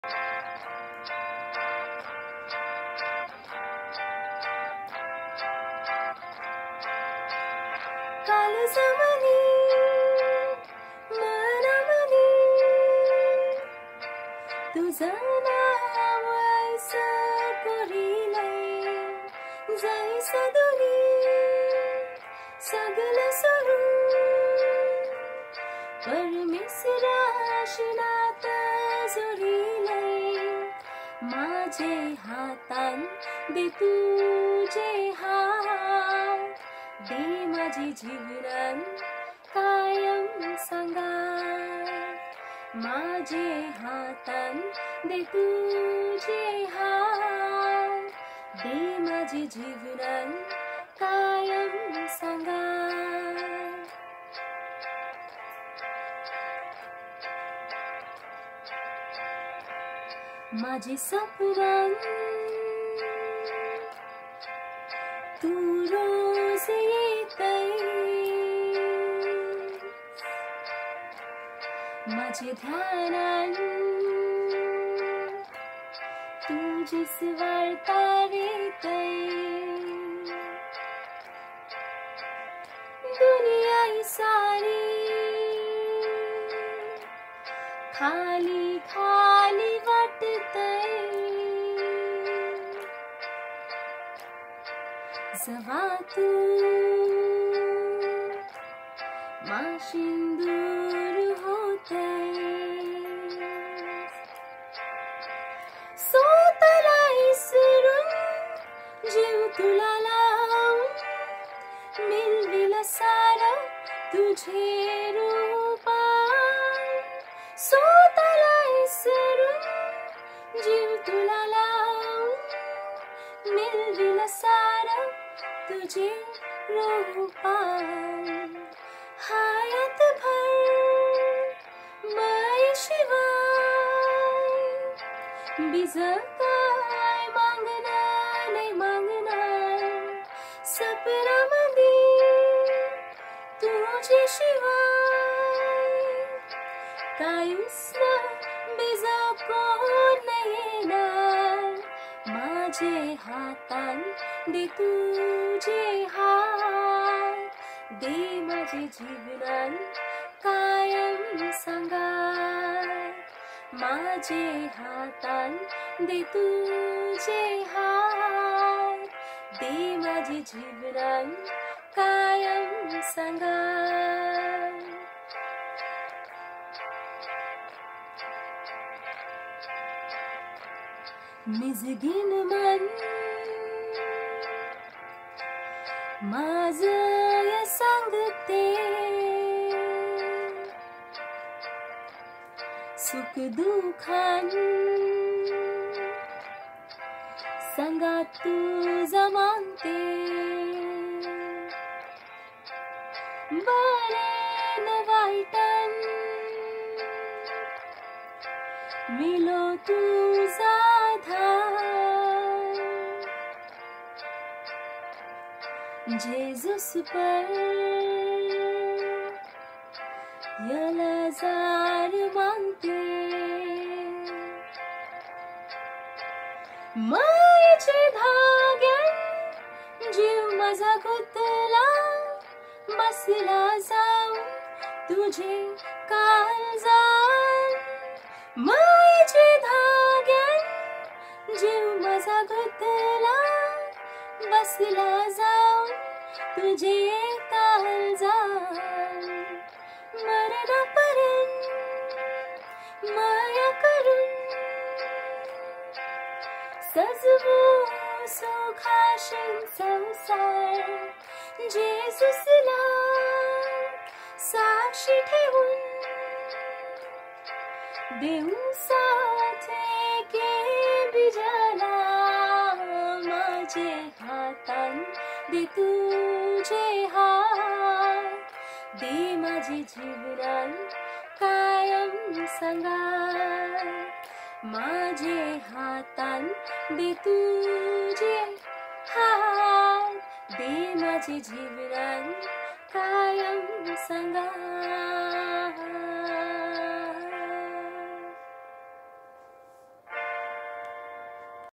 कालजमनी मनामनी तुझं नाव ऐसं कोरिलंय जैसं दोन्ही सगळं सोडून परमेश्वराशी नातं जोडिलंय माझे हातान दे तुझे हात दे माझी जीवनान कायम संगात माझे हातान दे तुझे हात दे माझी जीवनान कायम संगात माझी स्वप्नान तू रोज येतैस माझे ध्यानान तुझीच वार्ता येतैस दुनिया ही सारी खाली खाली वाटतंय जवा तू माशीन दूर होतेस स्वतःला विसरून जीव तुला लावून मिळविलं सारं तुझे रूपात स्वतःला विसरून जीव तुला लावून मिळविलं सारं तुझे रूपात हयात भर मायेशिवाय बीज काय मागणार नाही मागणार सपनामध्ये तुझे शिवाय काहीच ना बीज कोण नाही येणार माझे हातान दे तुझे हात दे माझे जीवनान कायम संगात माझे हातान दे तुझे हात दे माझे जीवनान कायम संगात मिजगीन मन माझं सांगते सुख दुःखान संगात तुझा मानते बरे न वाईटन मिलो तुझा धार जेजूस पर यलजार मानते मायेचे धाग्यान जीव माझा गुंतला बसला जाऊन तुझे काळजात मायेचे धाग्यान जीव माझा गुंतला बसला जाऊन तुझे काळजात मरणापर्यंत माया करून सजवू सुखाशीन संसार जेजूसला साक्षी ठेवून देऊ साथ के बिजाला माझे हातान दे तुझे हात दे माझे जीवनान कायम संगात माझे हातान दे तुझे हात दे माझे जीवनान कायम संगात